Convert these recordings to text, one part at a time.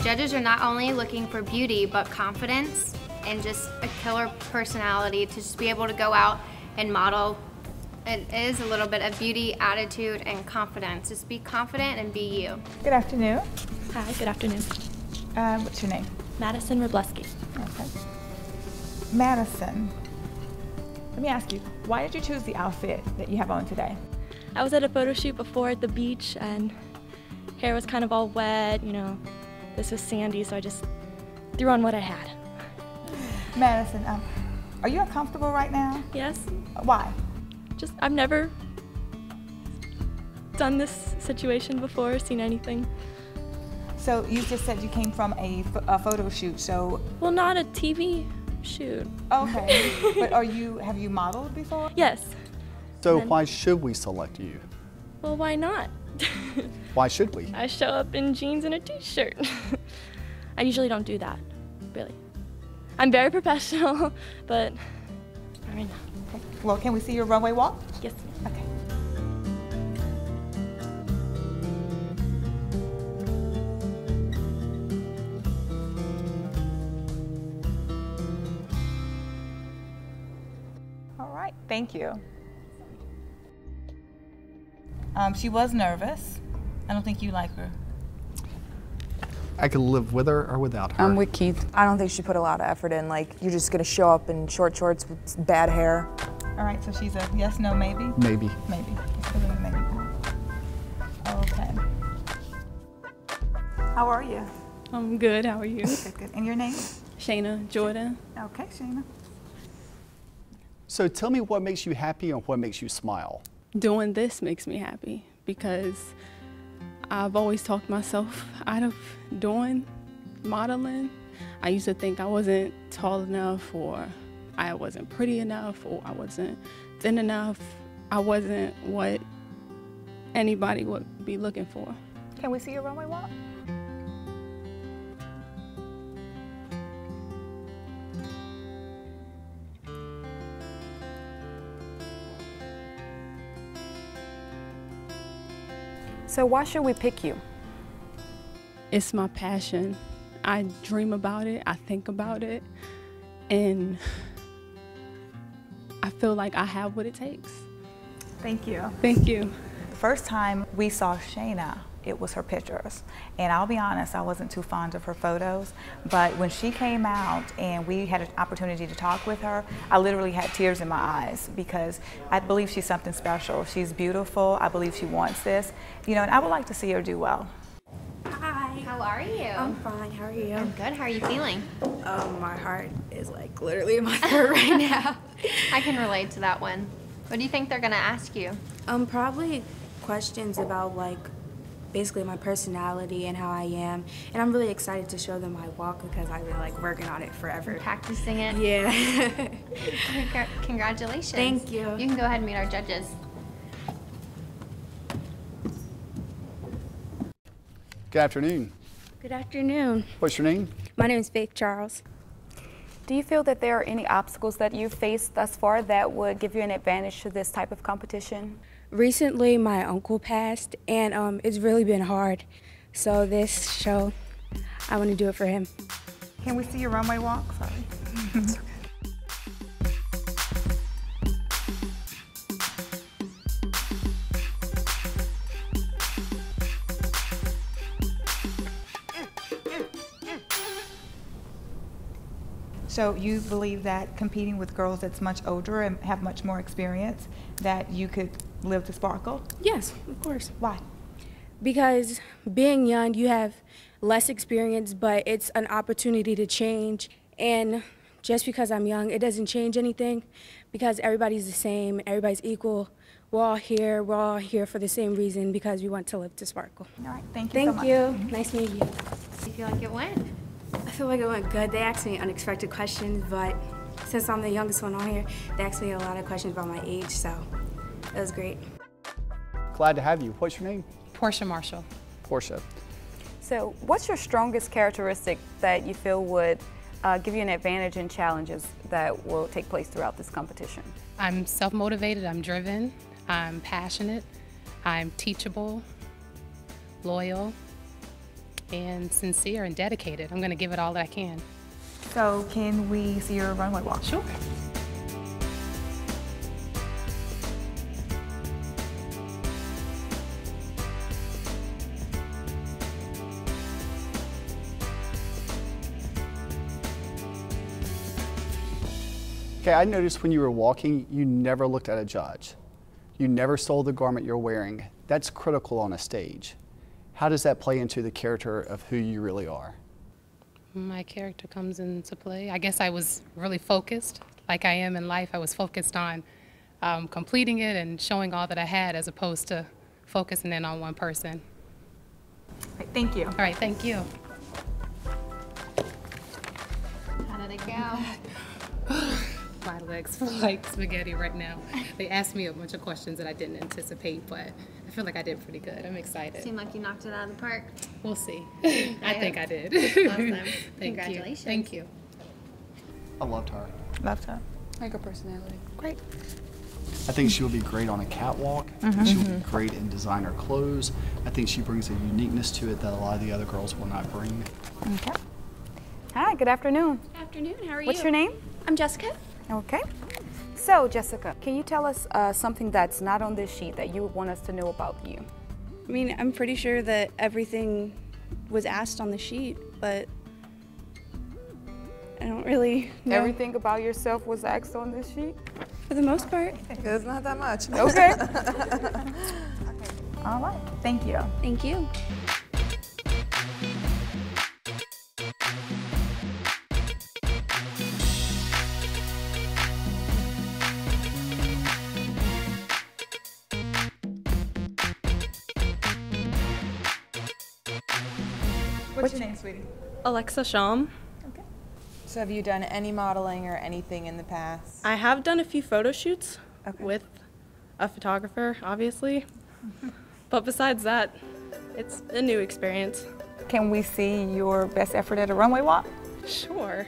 Judges are not only looking for beauty, but confidence and just a killer personality to just be able to go out and model. It is a little bit of beauty, attitude, and confidence. Just be confident and be you. Good afternoon. Hi, good afternoon. What's your name? Madison Robleski. Okay. Madison, let me ask you, why did you choose the outfit that you have on today? I was at a photo shoot before at the beach and hair was kind of all wet, you know. This was sandy, so I just threw on what I had. Madison, are you uncomfortable right now? Yes. Why? I've never done this situation before, seen anything. So you just said you came from a photo shoot, so... Well, not a TV shoot. Okay, but have you modeled before? Yes. So why should we select you? Well, why not? Why should we? I show up in jeans and a t-shirt. I usually don't do that, really. I'm very professional, but not right now. Okay. Well, can we see your runway walk? Yes. Okay. All right, thank you. She was nervous. I don't think you like her. I could live with her or without her. I'm with Keith. I don't think she put a lot of effort in. Like, you're just gonna show up in short shorts with bad hair. All right, so she's a yes, no, maybe? Maybe. Maybe. Maybe. Okay. How are you? I'm good, how are you? Good, good. And your name? Shayna Jordan. Okay, Shayna. So tell me what makes you happy and what makes you smile. Doing this makes me happy because I've always talked myself out of doing modeling. I used to think I wasn't tall enough, or I wasn't pretty enough, or I wasn't thin enough. I wasn't what anybody would be looking for. Can we see your runway walk? So why should we pick you? It's my passion. I dream about it, I think about it, and I feel like I have what it takes. Thank you. Thank you. The first time we saw Shayna, it was her pictures. And I'll be honest, I wasn't too fond of her photos, but when she came out and we had an opportunity to talk with her, I literally had tears in my eyes because I believe she's something special. She's beautiful, I believe she wants this, you know, and I would like to see her do well. Hi. How are you? I'm fine, how are you? I'm good. How are you feeling? My heart is like literally in my throat right now. I can relate to that one. What do you think they're gonna ask you? Probably questions about like basically my personality and how I am. And I'm really excited to show them my walk because I've been like working on it forever. Practicing it? Yeah. Congratulations. Thank you. You can go ahead and meet our judges. Good afternoon. Good afternoon. What's your name? My name is Faith Charles. Do you feel that there are any obstacles that you've faced thus far that would give you an advantage to this type of competition? Recently, my uncle passed, and it's really been hard. So this show, I want to do it for him. Can we see your runway walk? Sorry. It's okay. So you believe that competing with girls that's much older and have much more experience, that you could live to sparkle? Yes, of course. Why? Because being young, you have less experience, but it's an opportunity to change. And just because I'm young, it doesn't change anything because everybody's the same, everybody's equal. We're all here for the same reason, because we want to live to sparkle. All right, thank you so much. Thank you. Nice meeting you. Do you feel like it went? I feel like it went good. They asked me unexpected questions, but since I'm the youngest one on here, they asked me a lot of questions about my age, so it was great. Glad to have you. What's your name? Portia Marshall. Portia. So what's your strongest characteristic that you feel would give you an advantage in challenges that will take place throughout this competition? I'm self-motivated, I'm driven, I'm passionate, I'm teachable, loyal, and sincere and dedicated. I'm going to give it all that I can. So can we see your runway walk? Sure. Okay, I noticed when you were walking, you never looked at a judge. You never sold the garment you're wearing. That's critical on a stage. How does that play into the character of who you really are? My character comes into play. I guess I was really focused, like I am in life. I was focused on completing it and showing all that I had as opposed to focusing in on one person. Right, thank you. All right, thank you. How did it go? My legs feel like spaghetti right now. They asked me a bunch of questions that I didn't anticipate, but I feel like I did pretty good. I'm excited. Seemed like you knocked it out of the park. We'll see. I think I did. Awesome. Thank Congratulations. You. Thank you. I loved her. Loved her. Like her personality. Great. I think she will be great on a catwalk. I think she will be great in designer clothes. I think she brings a uniqueness to it that a lot of the other girls will not bring. Okay. Hi, good afternoon. Afternoon, how are you? What's your name? I'm Jessica. Okay. So, Jessica, can you tell us something that's not on this sheet that you would want us to know about you? I mean, I'm pretty sure that everything was asked on the sheet, but I don't really know. Everything about yourself was asked on this sheet? For the most part. It's not that much. Okay. All right, thank you. Thank you. What's your name, sweetie? Alexa Sham. So have you done any modeling or anything in the past? I have done a few photo shoots Okay. with a photographer, obviously. But besides that, it's a new experience. Can we see your best effort at a runway walk? Sure.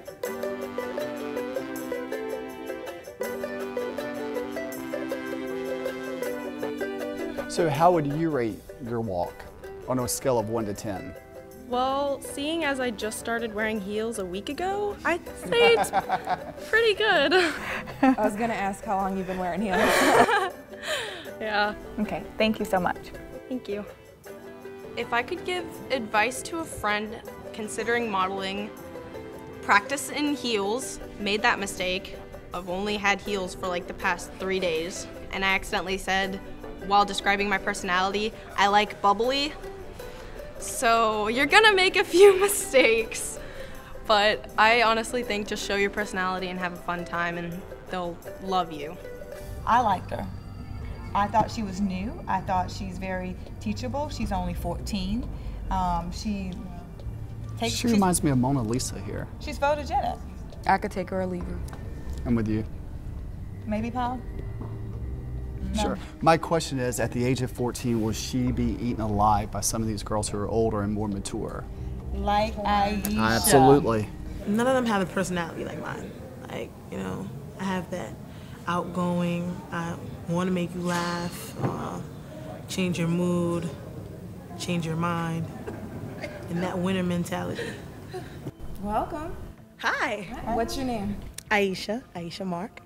So how would you rate your walk on a scale of 1 to 10? Well, seeing as I just started wearing heels a week ago, I'd say it's pretty good. I was gonna ask how long you've been wearing heels. Yeah. Okay, thank you so much. Thank you. If I could give advice to a friend considering modeling, practice in heels, made that mistake. I've only had heels for like the past 3 days, and I accidentally said, while describing my personality, I like bubbly. So you're gonna make a few mistakes, but I honestly think just show your personality and have a fun time and they'll love you. I liked her. I thought she was new. I thought she's very teachable. She's only 14. She reminds me of Mona Lisa here. She's photogenic. I could take her or leave her. I'm with you. Maybe, Paul? No. Sure. My question is, at the age of 14, will she be eaten alive by some of these girls who are older and more mature? Like Aisha. Absolutely. None of them have a personality like mine. Like, you know, I have that outgoing, I want to make you laugh, change your mood, change your mind, and that winner mentality. Welcome. Hi. What's your name? Aisha Mark.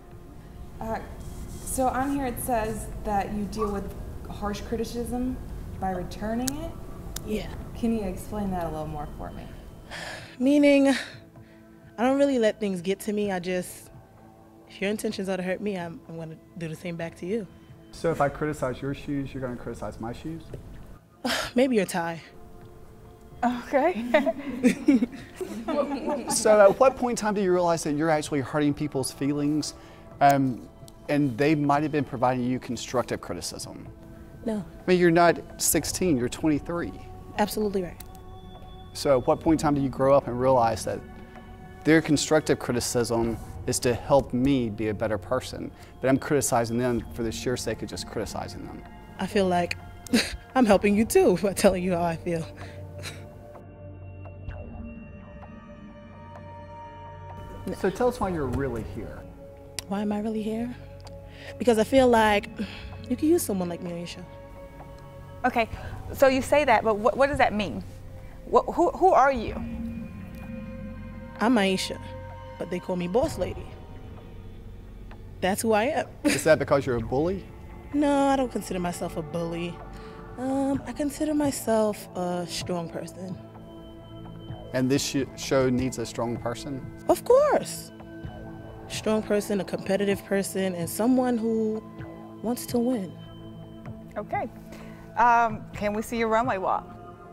So on here it says that you deal with harsh criticism by returning it. Yeah. Can you explain that a little more for me? Meaning, I don't really let things get to me. If your intentions are to hurt me, I'm going to do the same back to you. So if I criticize your shoes, you're going to criticize my shoes? Maybe your tie. Okay. So at what point in time do you realize that you're actually hurting people's feelings and they might have been providing you constructive criticism? No. I mean, you're not 16, you're 23. Absolutely right. So at what point in time do you grow up and realize that their constructive criticism is to help me be a better person, but I'm criticizing them for the sheer sake of just criticizing them? I feel like I'm helping you too by telling you how I feel. So tell us why you're really here. Why am I really here? Because I feel like you can use someone like me, Aisha. Okay, so you say that, but what does that mean? Who are you? I'm Aisha, but they call me Boss Lady. That's who I am. Is that because you're a bully? No, I don't consider myself a bully. I consider myself a strong person. And this show needs a strong person? Of course. Strong person, a competitive person, and someone who wants to win. Okay. Can we see your runway walk?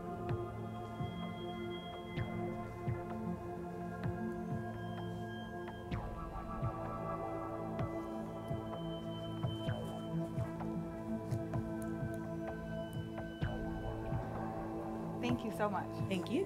Thank you so much. Thank you.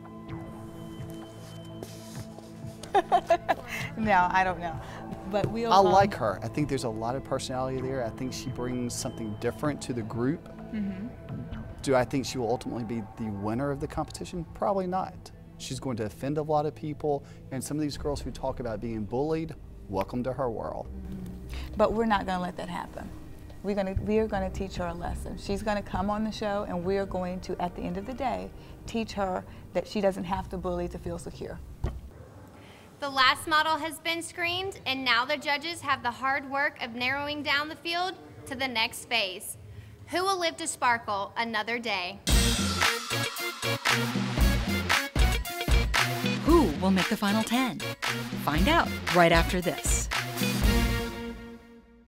No, I don't know. But we'll. I like her. I think there's a lot of personality there. I think she brings something different to the group. Do I think she will ultimately be the winner of the competition? Probably not. She's going to offend a lot of people, and some of these girls who talk about being bullied, welcome to her world. But we're not going to let that happen. We are going to teach her a lesson. She's going to come on the show, and we are going to, at the end of the day, teach her that she doesn't have to bully to feel secure. The last model has been screened, and now the judges have the hard work of narrowing down the field to the next phase. Who will live to sparkle another day? Who will make the final 10? Find out right after this.